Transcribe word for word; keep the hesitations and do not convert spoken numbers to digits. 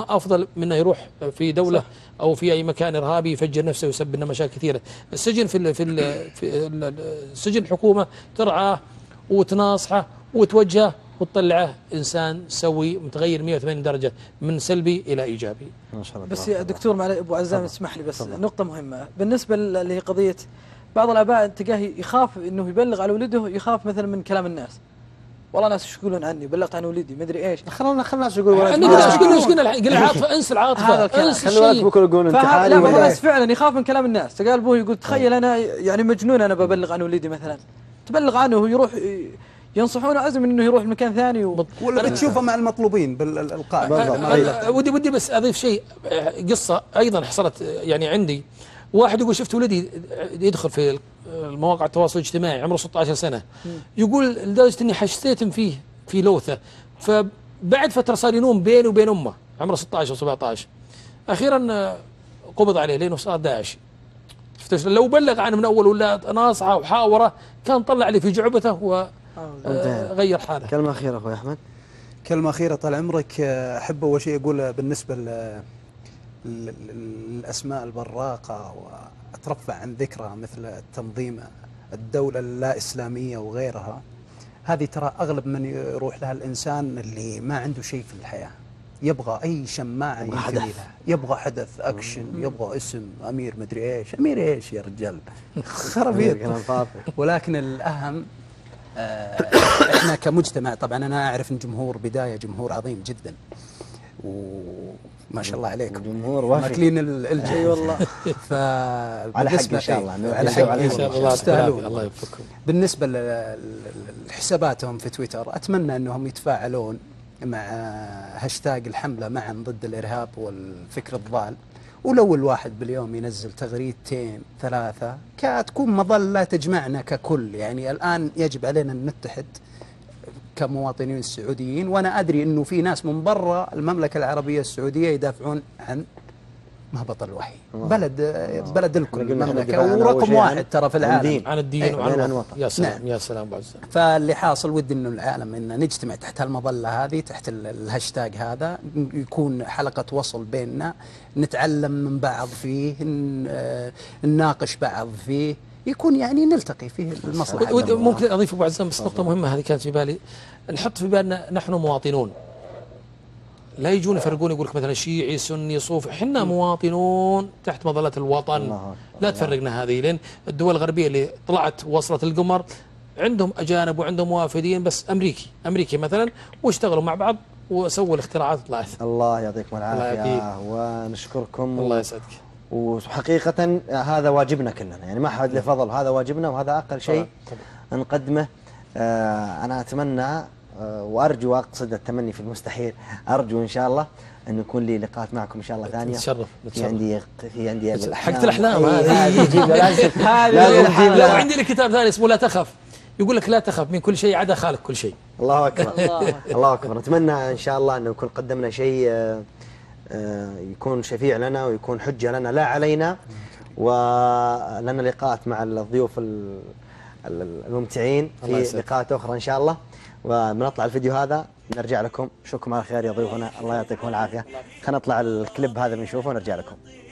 ما أفضل من أنه يروح في دولة صح. أو في أي مكان إرهابي يفجر نفسه ويسبب لنا مشاكل كثيرة. السجن في ال في ال في السجن الحكومة ترعاه وتناصحه وتوجهه وتطلعه إنسان سوي متغير مئة وثمانين درجة من سلبي إلى إيجابي. ما شاء الله. بس يا دكتور معلي أبو عزام اسمح لي بس طبعا. نقطة مهمة بالنسبة اللي هي قضية بعض الآباء تلقاه يخاف إنه يبلغ على ولده، يخاف مثلا من كلام الناس. والله ناس ايش يقولون عني، بلغت عن ولدي ما ادري ايش. خلونا خلنا الناس يقولوا ولد ايش قلنا ايش قلنا قل العاطفه، انسى العاطفه، انسى الشيء. خلوا بكره يقولون انتحاري. لا والله ناس فعلا يخاف من كلام الناس. تقال ابوه يقول تخيل انا يعني مجنون انا ببلغ عن ولدي مثلا، تبلغ عنه ويروح ينصحونه عزم انه يروح لمكان ثاني و... ولا بتشوفه مع المطلوبين بالقائد. ودي ودي بس اضيف شيء، قصه ايضا حصلت يعني عندي. واحد يقول شفت ولدي يدخل في المواقع التواصل الاجتماعي عمره ستة عشر سنة، يقول لدرجة اني حسيت فيه في لوثة، فبعد فترة صار ينوم بينه وبين امه عمره ستة عشر سبعة عشر، اخيرا قبض عليه لانه صار داعشي. شفت لو بلغ عنه من اول ولا ناصحه وحاوره كان طلع لي في جعبته وغير حاله. كلمة أخيرة اخوي احمد. كلمة أخيرة طال عمرك، احب اول شيء اقول بالنسبة للاسماء البراقة واترفع عن ذكرها مثل التنظيم الدولة اللا إسلامية وغيرها، هذه ترى أغلب من يروح لها الإنسان اللي ما عنده شيء في الحياة، يبغى أي شماعة ينتمي لها، يبغى حدث أكشن، يبغى اسم أمير مدري إيش. أمير إيش يا رجال خرابيط. ولكن الأهم آه إحنا كمجتمع، طبعا أنا أعرف أن جمهور بداية جمهور عظيم جدا وما شاء الله عليكم، جمهور وافي ماكلين الجي والله. على حق ان شاء الله، على حق ان شاء الله يستاهلون. الله يوفقكم. بالنسبه لحساباتهم في تويتر، اتمنى انهم يتفاعلون مع هاشتاج الحمله معا ضد الارهاب والفكر الضال، ولو الواحد باليوم ينزل تغريدتين ثلاثه كتكون مظله تجمعنا ككل. يعني الان يجب علينا ان نتحد كمواطنين سعوديين، وانا ادري انه في ناس من برا المملكه العربيه السعوديه يدافعون عن مهبط الوحي. بلد بلد الكل المملكه ورقم واحد ترى في العالم عن الدين وعن الوطن. يا سلام نعم. يا سلام ابو عزام. فاللي حاصل ودي انه العالم ان نجتمع تحت هالمظله هذه، تحت الهاشتاج هذا، يكون حلقه وصل بيننا، نتعلم من بعض فيه، نناقش بعض فيه، يكون يعني نلتقي فيه المصلحة. ممكن أضيف أبو عزام بس نقطة مهمة هذه كانت في بالي، نحط في بالنا نحن مواطنون، لا يجون يفرقون يقول لك مثلا شيعي سني صوفي، احنا مواطنون تحت مظلة الوطن. لا تفرقنا هذه، لأن الدول الغربية اللي طلعت ووصلت القمر عندهم أجانب وعندهم وافدين، بس أمريكي أمريكي مثلا، واشتغلوا مع بعض وسووا الاختراعات طلعت. الله يعطيكم العافية ونشكركم. الله يسعدك. وحقيقة هذا واجبنا كلنا، يعني ما حد له فضل، هذا واجبنا وهذا أقل شيء نقدمه. آه أنا أتمنى آه وأرجو وأقصد التمني في المستحيل، أرجو إن شاء الله أن يكون لي لقاءات معكم إن شاء الله ثانية. نتشرف. في عندي في عندي حقت الأحلام هذه. لو عندي لي كتاب ثاني اسمه لا تخف، يقول لك لا تخف من كل شيء عدا خالق كل شيء. الله أكبر. الله أكبر. نتمنى إن شاء الله أن نكون قدمنا شيء آه يكون شفيع لنا ويكون حجة لنا لا علينا، ولنا لقاءات مع الضيوف الممتعين في لقاءات أخرى إن شاء الله. وبنطلع الفيديو هذا نرجع لكم. شكرا على خير يا ضيوفنا، الله يعطيكم العافية. خلينا نطلع الكليب هذا بنشوفه ونرجع لكم.